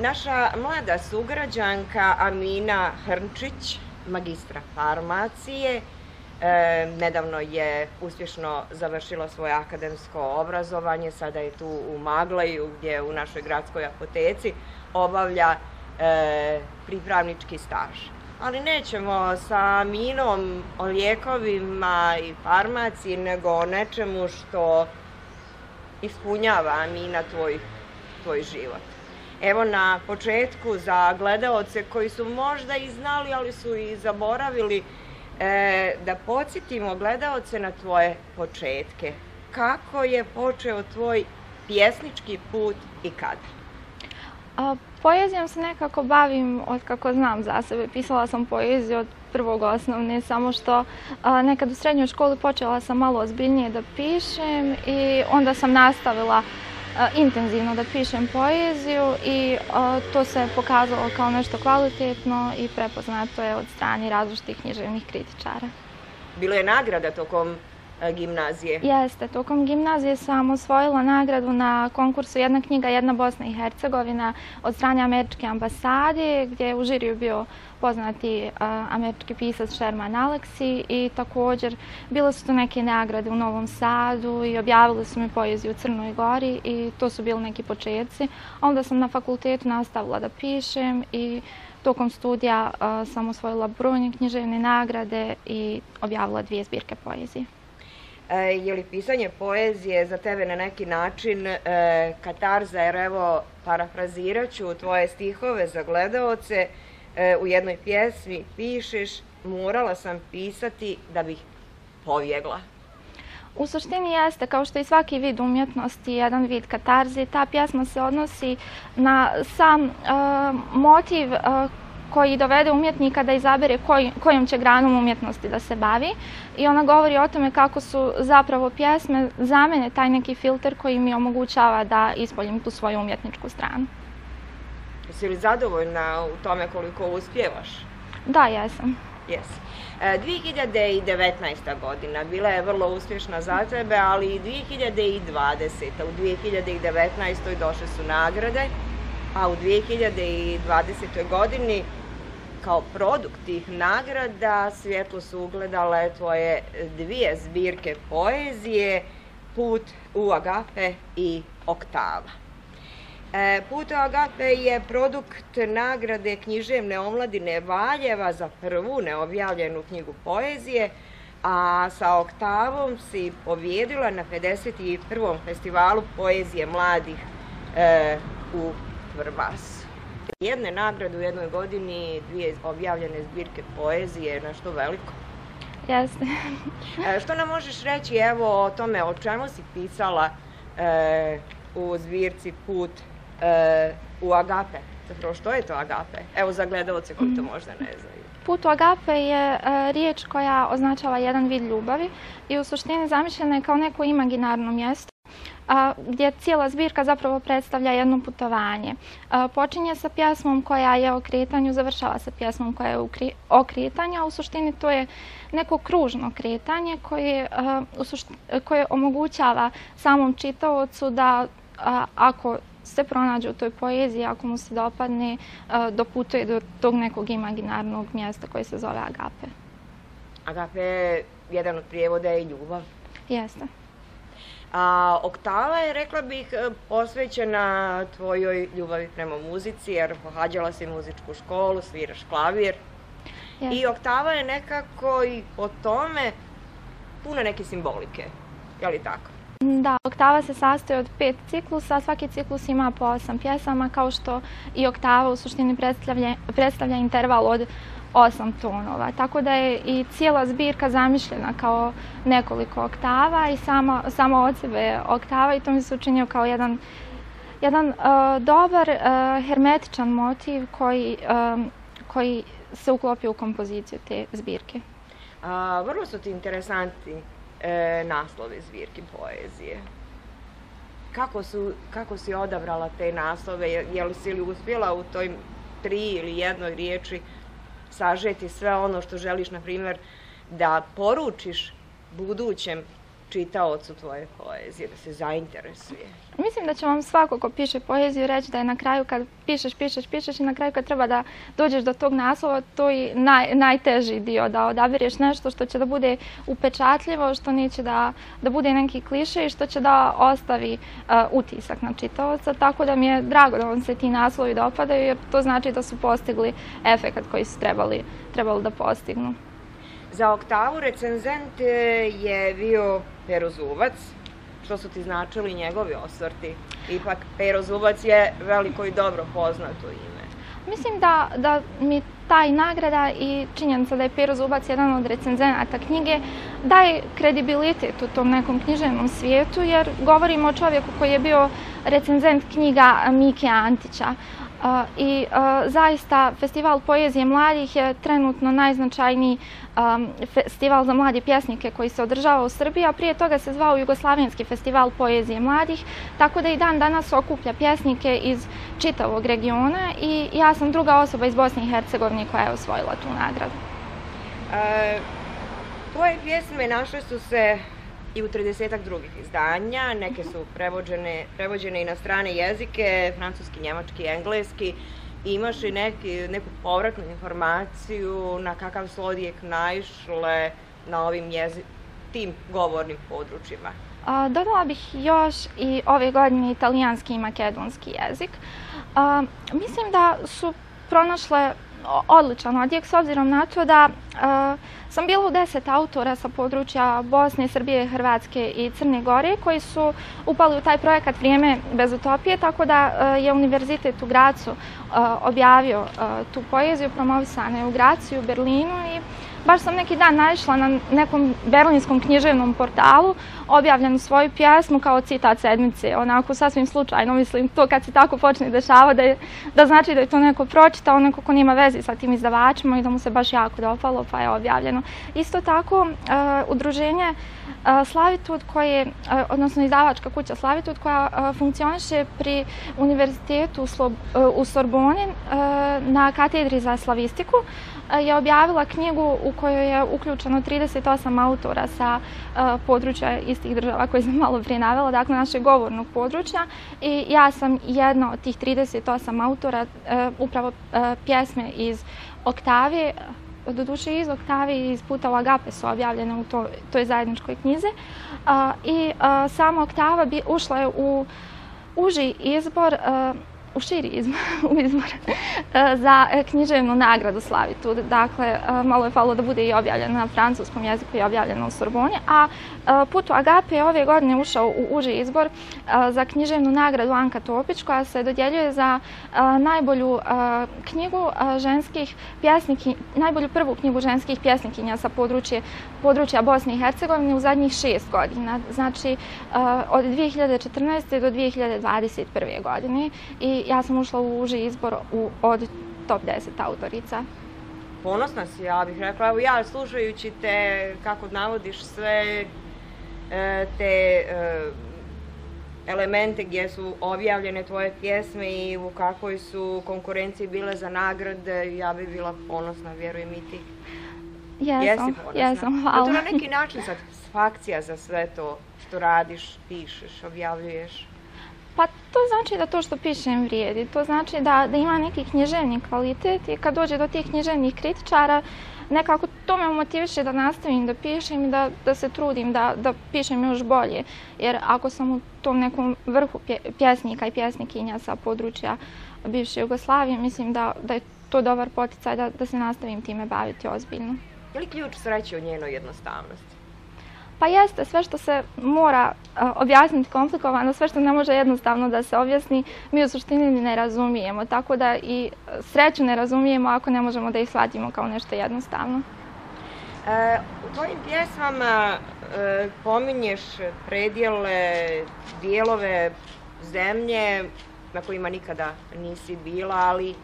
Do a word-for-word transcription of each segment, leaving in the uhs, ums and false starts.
Naša mlada sugrađanka Amina Hrnčić, magistra farmacije, e, nedavno je uspješno završila svoje akademsko obrazovanje, sada je tu u Magleju gdje u našoj gradskoj apoteci obavlja e, pripravnički staž. Ali nećemo sa Aminom o lijekovima i farmaciji, nego o nečemu što ispunjava, Amina, tvoj, tvoj život. Evo na početku za gledaoce koji su možda i znali, ali su i zaboravili, e, da podsjetimo gledaoce na tvoje početke. Kako je počeo tvoj pjesnički put i kada? A, poezijom se nekako bavim od kako znam za sebe. Pisala sam poeziju od prvog osnovne, samo što a, nekad u srednjoj školi počela sam malo ozbiljnije da pišem i onda sam nastavila a, intenzivno da pišem poeziju i a, to se pokazalo kao nešto kvalitetno i prepoznato je od strane različitih književnih kritičara. Bilo je nagrada tokom gimnazije? Jeste, tokom gimnazije sam osvojila nagradu na konkursu Jedna knjiga, jedna Bosna i Hercegovina od strane američke ambasade, gdje je u žiriju bio poznati uh, američki pisac Sherman Alexie i također bile su tu neke nagrade u Novom Sadu i objavili su mi poeziju u Crnoj Gori i to su bili neki početci. Onda sam na fakultetu nastavila da pišem i tokom studija uh, sam osvojila brojne književne nagrade i objavila dvije zbirke poezije. Je li pisanje poezije za tebe na neki način e, katarza, jer evo, parafrazirat ću tvoje stihove za gledaoce, e, u jednoj pjesmi pišeš: morala sam pisati da bih povjegla. U suštini jeste, kao što i svaki vid umjetnosti, jedan vid katarze. Ta pjesma se odnosi na sam e, motiv e, koji dovede umjetnika da izabere koj, kojom će granom umjetnosti da se bavi. I ona govori o tome kako su zapravo pjesme za mene taj neki filter koji mi omogućava da ispoljim tu svoju umjetničku stranu. Jesi li zadovoljna u tome koliko uspijevaš? Da, jesam. Jesi. E, dvije hiljade devetnaesta. godina bila je vrlo uspješna za tebe, ali i dvije hiljade dvadeseta. U dvije hiljade devetnaestoj. došle su nagrade, a u dvije hiljade dvadesetoj. godini kao produkt tih nagrada svjetlo su ugledale tvoje dvije zbirke poezije, Put u Agape i Oktava. E, Put u Agape je produkt nagrade književne omladine Valjeva za prvu neobjavljenu knjigu poezije, a sa Oktavom si pobijedila na pedeset prvom festivalu poezije mladih e, u Vrbasu. Jedne nagrade u jednoj godini, dvije objavljene zbirke poezije, nešto veliko. Jeste. E, što nam možeš reći evo o tome o čemu si pisala e, u zbirci Put e, u Agape? Zapravo, što je to Agape? Evo za gledaoce koji to možda ne znaju. Put u Agape je e, riječ koja označava jedan vid ljubavi i u suštini zamišljena je kao neko imaginarno mjesto a, gdje cijela zbirka zapravo predstavlja jedno putovanje. A, počinje sa pjesmom koja je o kretanju, završava sa pjesmom koja je o kretanju, a u suštini to je neko kružno kretanje koje, a, u suštini, koje omogućava samom čitaocu da a, ako se pronađe u toj poeziji, ako mu se dopadne, a, doputuje do tog nekog imaginarnog mjesta koje se zove Agape. Agape je jedan od prijevoda je ljubav. Jeste. A Oktava je, rekla bih, posvećena tvojoj ljubavi prema muzici, jer pohađala si muzičku školu, sviraš klavir. Jeste. I Oktava je nekako i po tome puno neke simbolike, je li tako? Da, Oktava se sastoji od pet ciklusa, svaki ciklus ima po osam pjesama, kao što i Oktava u suštini predstavlja, predstavlja interval od osam tonova. Tako da je i cijela zbirka zamišljena kao nekoliko oktava i sama, samo od sebe oktava i to mi se učinio kao jedan, jedan uh, dobar uh, hermetičan motiv koji, um, koji se uklopio u kompoziciju te zbirke. A, vrlo su ti interesantni e, naslovi zbirki poezije. Kako, su, kako si odabrala te naslove? Je, je li si li uspjela u toj tri ili jednoj riječi sažeti sve ono što želiš, na primjer, da poručiš budućem čitaocu tvoje poezije, da se zainteresuje? Mislim da će vam svako ko piše poeziju reći da je na kraju kad pišeš, pišeš, pišeš i na kraju kad treba da dođeš do tog naslova, to je naj, najteži dio, da odabireš nešto što će da bude upečatljivo, što neće da, da bude neki kliše i što će da ostavi uh, utisak na čitaoca, tako da mi je drago da vam se ti naslovi dopadaju jer to znači da su postigli efekat koji su trebali, trebali da postignu. Za Oktavu recenzent je bio Pero Zubac. Što su ti značili njegovi osvrti? Ipak Pero Zubac je veliko i dobro poznato ime. Mislim da, da mi taj nagrada i činjenica da je Pero Zubac jedan od recenzenata knjige daje kredibilitet u tom nekom književnom svijetu jer govorimo o čovjeku koji je bio recenzent knjiga Mike Antića. Uh, I uh, zaista Festival poezije mladih je trenutno najznačajniji um, festival za mlade pjesnike koji se održava u Srbiji, a prije toga se zvao Jugoslavenski festival poezije mladih, tako da i dan danas okuplja pjesnike iz čitavog regiona i ja sam druga osoba iz Bosne i Hercegovine koja je osvojila tu nagradu. E, tvoje pjesme našle su se i u tridesetak drugih izdanja, neke su prevođene, prevođene i na strane jezike, francuski, njemački, engleski. Imaš li neki, neku povratnu informaciju na kakav su odjek naišle na ovim jezi, tim govornim područjima? A, dodala bih još i ove godine italijanski i makedonski jezik. A, mislim da su pronašle odličan odjek s obzirom na to da uh, sam bila u deset autora sa područja Bosne, Srbije, Hrvatske i Crne Gore koji su upali u taj projekat Vrijeme bez utopije, tako da uh, je Univerzitet u Gracu uh, objavio uh, tu poeziju, promovisana je u Gracu i u Berlinu i baš sam neki dan naišla na nekom berlinskom književnom portalu objavljenu svoju pjesmu kao citat sedmice, onako sasvim slučajno, mislim, to kad se tako počne dešava da, je, da znači da je to neko pročitao, neko ko nema veze sa tim izdavačima i da mu se baš jako dopalo pa je objavljeno. Isto tako, uh, udruženje uh, Slavitud koje, uh, odnosno izdavačka kuća Slavitud koja uh, funkcioniše pri Univerzitetu u, Slob, uh, u Sorboni uh, na katedri za slavistiku, je objavila knjigu u kojoj je uključeno trideset osam autora sa uh, područja istih država koje sam malo prije navela, dakle našeg govornog područja i ja sam jedna od tih trideset osam autora, uh, upravo uh, pjesme iz Oktave, doduše iz Oktave i iz Puta u Agape su objavljene u to, toj zajedničkoj knjizi uh, i uh, sama Oktava bi ušla je u uži izbor uh, u širi izbor, u izbor za književnu nagradu Slavitud. Dakle, malo je falilo da bude i objavljena na francuskom jeziku i objavljena u Sorboni, a Put u Agape je ove godine ušao u uži izbor za književnu nagradu Anka Topić koja se dodjeljuje za najbolju knjigu ženskih pjesniki, najbolju prvu knjigu ženskih pjesnikinja sa područje, područja Bosne i Hercegovine u zadnjih šest godina, znači od dvije hiljade četrnaeste. do dvije hiljade dvadeset prve. godine i ja sam ušla u uži izbor u, od top deset autorica. Ponosna si, ja bih rekla. Evo ja, slušajući te, kako navodiš sve e, te e, elemente gdje su objavljene tvoje pjesme i u kakvoj su konkurenciji bile za nagrade, ja bih bila ponosna, vjerujem i ti. Jesam, jesam, hvala. Je to na neki način satisfakcija za sve to što radiš, pišeš, objavljuješ? Pa to znači da to što pišem vrijedi, to znači da, da ima neki književni kvalitet i kad dođe do tih književnih kritičara nekako to me motiviše da nastavim da pišem i da, da se trudim da, da pišem još bolje. Jer ako sam u tom nekom vrhu pjesnika i pjesnikinja sa područja bivše Jugoslavije, mislim da, da je to dobar poticaj da, da se nastavim time baviti ozbiljno. Je li ključ sreće u njenoj jednostavnosti? Pa jeste, sve što se mora uh, objasniti komplikovano, sve što ne može jednostavno da se objasni, mi u suštini ne razumijemo, tako da i sreću ne razumijemo ako ne možemo da ih shvatimo kao nešto jednostavno. E, u tvojim pjesmama e, pominješ predjele, dijelove zemlje na kojima nikada nisi bila, ali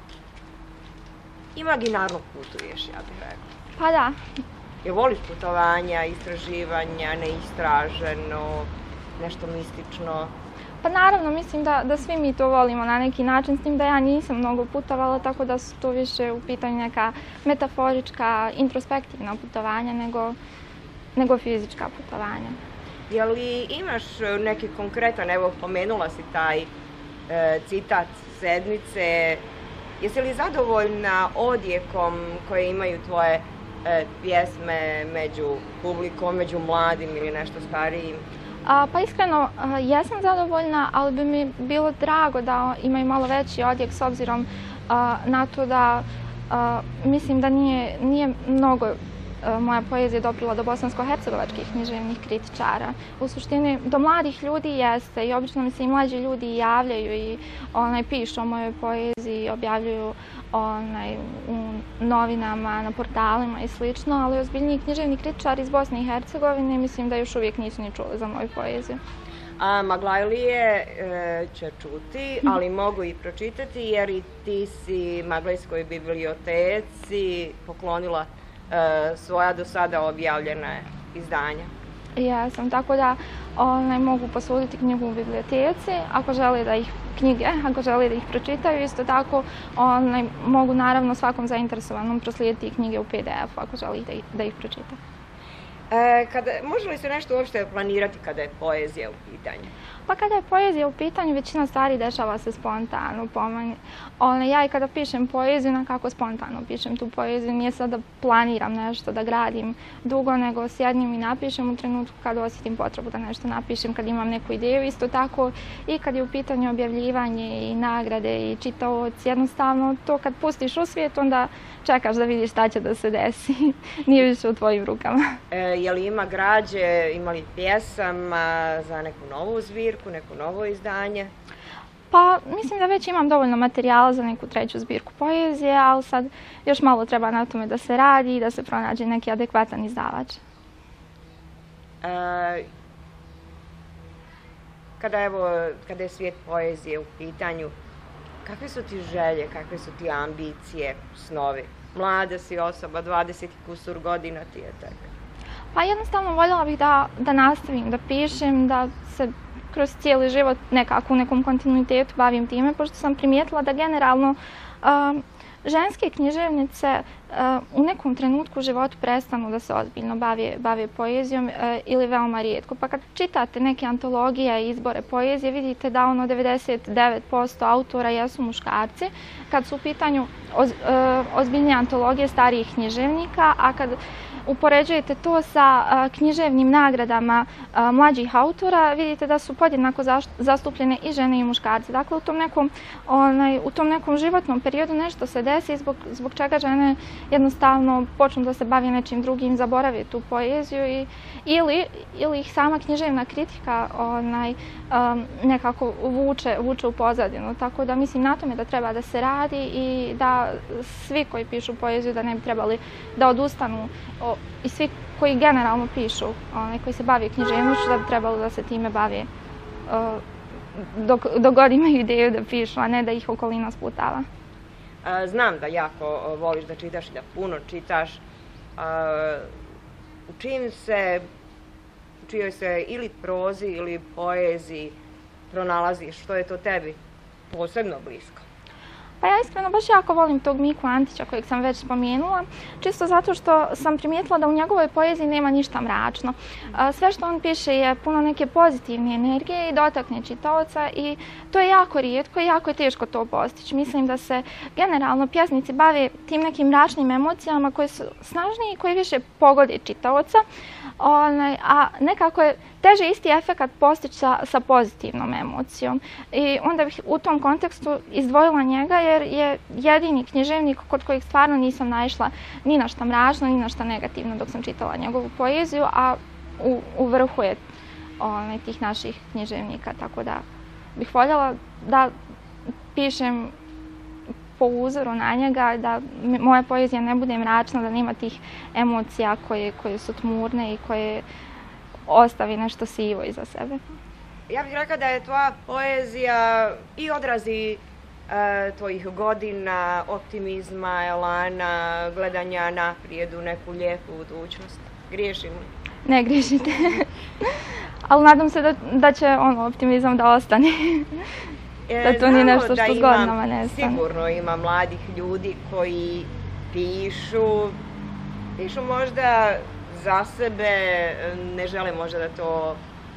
imaginarno putuješ, ja bih rekla. Pa da. Je voliš putovanja, istraživanja, neistraženo, nešto mistično? Pa naravno, mislim da, da svi mi to volimo na neki način, s tim da ja nisam mnogo putovala, tako da su to više u pitanju neka metaforička, introspektivna putovanja nego, nego fizička putovanja. Je li imaš neki konkretan, evo pomenula si taj e, citat sedmice, jesi li zadovoljna odjekom koje imaju tvoje e, pjesme među publikom, među mladim ili nešto starijim? A, pa iskreno, a, jesam zadovoljna, ali bi mi bilo drago da imaju malo veći odjek s obzirom a, na to da a, mislim da nije, nije mnogo a, moja poezija doprila do bosansko-hercegovačkih književnih kritičara. U suštini, do mladih ljudi jeste i obično mi se i mlađi ljudi javljaju i onaj, pišu o mojoj poeziji, objavljuju onaj, u novinama, na portalima i slično, ali ozbiljniji književni kritičari iz Bosne i Hercegovine mislim da još uvijek nisu ni čuli za moju poeziju. A Maglajlije e, će čuti, ali mogu i pročitati jer i ti si Maglajskoj biblioteci poklonila e, svoja do sada objavljena izdanja. Jesam, tako da onaj, mogu posuditi knjigu u biblioteci ako žele da ih knjige, ako žele da ih pročitaju. Isto tako onaj, mogu naravno svakom zainteresovanom proslijediti knjige u P D F ako želi da ih, da ih pročita. E, kada, može li se nešto uopšte planirati kada je poezija u pitanju? Pa kada je poezija u pitanju, većina stvari dešava se spontano. One, ja i kada pišem poeziju, nekako spontano pišem tu poeziju. Nije sad da planiram nešto, da gradim dugo, nego sjednim i napišem u trenutku kad osjetim potrebu da nešto napišem, kad imam neku ideju. Isto tako i kad je u pitanju objavljivanje i nagrade i čitaoci. Jednostavno, to kad pustiš u svijet, onda čekaš da vidiš šta će da se desi. Nije više u tvojim rukama. E, je li ima građe, ima li pjesama za neku novu zbirku, neko novo izdanje? Pa mislim da već imam dovoljno materijala za neku treću zbirku poezije, ali sad još malo treba na tome da se radi i da se pronađe neki adekvatan izdavač. E, kada, evo, kada je svijet poezije u pitanju, kakve su ti želje, kakve su ti ambicije, snovi? Mlada si osoba, dvadeset kusur godina ti je tek. Pa jednostavno voljela bih da, da nastavim, da pišem, da se kroz cijeli život nekako u nekom kontinuitetu bavim time, pošto sam primijetila da generalno um, ženske književnice uh, u nekom trenutku u životu prestanu da se ozbiljno bave, bave poezijom uh, ili veoma rijetko. Pa kad čitate neke antologije i izbore poezije, vidite da ono devedeset devet posto autora jesu muškarci, kad su u pitanju oz, uh, ozbiljnije antologije starijih književnika, a kad upoređujete to sa a, književnim nagradama a, mlađih autora, vidite da su podjednako zastupljene i žene i muškarci. Dakle, u tom nekom, onaj, u tom nekom životnom periodu nešto se desi zbog, zbog čega žene jednostavno počnu da se bave nečim drugim, zaborave tu poeziju i, ili, ili ih sama književna kritika onaj, um, nekako vuče, vuče u pozadinu. Tako da mislim na tome da treba da se radi i da svi koji pišu poeziju da ne bi trebali da odustanu o, i svi koji generalno pišu, onaj, koji se bave književnošću, da bi trebalo da se time bave uh, dok, dok god imaju ideju da pišu, a ne da ih okolina sputava. Znam da jako voliš da čitaš i da puno čitaš. U čim se, u čijoj se ili prozi ili poeziji pronalaziš, što je to tebi posebno blisko? Pa ja iskreno baš jako volim tog Miku Antića kojeg sam već spomenula, čisto zato što sam primijetila da u njegovoj poeziji nema ništa mračno. Sve što on piše je puno neke pozitivne energije i dotakne čitaoca i to je jako rijetko i jako je teško to postići. Mislim da se generalno pjesnici bave tim nekim mračnim emocijama koje su snažnije i koje više pogode čitaoca, a nekako je teže isti efekat postići sa, sa pozitivnom emocijom. I onda bih u tom kontekstu izdvojila njega jer je jedini književnik kod kojeg stvarno nisam naišla ni na šta mračno, ni na šta negativno dok sam čitala njegovu poeziju, a u, u vrhu je onaj, tih naših književnika. Tako da bih voljela da pišem po uzoru na njega, da moja poezija ne bude mračna, da nema tih emocija koje, koje su tmurne i koje ostavi nešto sivo iza sebe. Ja bih rekla da je tvoja poezija i odrazi e, tvojih godina, optimizma, elana, gledanja naprijed u neku lijepu budućnost. Griješim li? Ne griješite. Ali nadam se da, da će ono, optimizam da ostane. Da to nije nešto što s godinama nestane. Sigurno ima mladih ljudi koji pišu, pišu možda za sebe, ne žele možda da to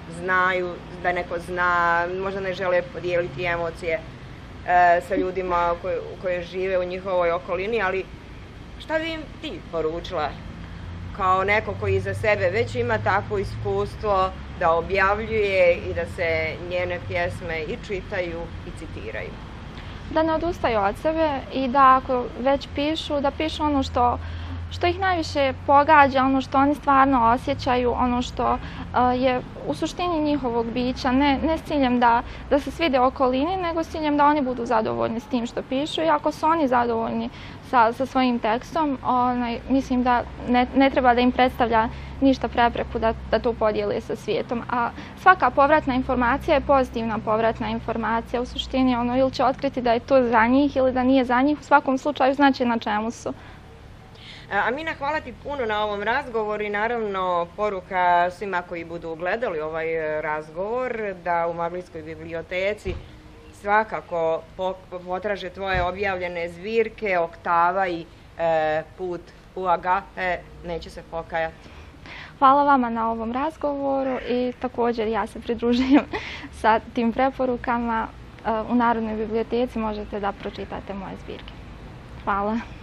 znaju, da neko zna, možda ne žele podijeliti emocije e, sa ljudima koje, koje žive u njihovoj okolini, ali šta bi im ti poručila kao neko koji iza sebe već ima takvo iskustvo da objavljuje i da se njene pjesme i čitaju i citiraju? Da ne odustaju od sebe i da ako već pišu, da pišu ono što, što ih najviše pogađa, ono što oni stvarno osjećaju, ono što uh, je u suštini njihovog bića, ne, ne s ciljem da, da se svide okolini, nego s ciljem da oni budu zadovoljni s tim što pišu i ako su oni zadovoljni sa, sa svojim tekstom, onaj, mislim da ne, ne treba da im predstavlja ništa prepreku da, da to podijeli sa svijetom. A svaka povratna informacija je pozitivna povratna informacija. U suštini ono ili će otkriti da je to za njih ili da nije za njih, u svakom slučaju znači na čemu su. Amina, hvala ti puno na ovom razgovoru i naravno poruka svima koji budu gledali ovaj razgovor da u Maglinskoj biblioteci svakako potraže tvoje objavljene zbirke, Oktava i e, Put u agape, neće se pokajati. Hvala vama na ovom razgovoru i također ja se pridružujem sa tim preporukama. U Narodnoj biblioteci možete da pročitate moje zbirke. Hvala.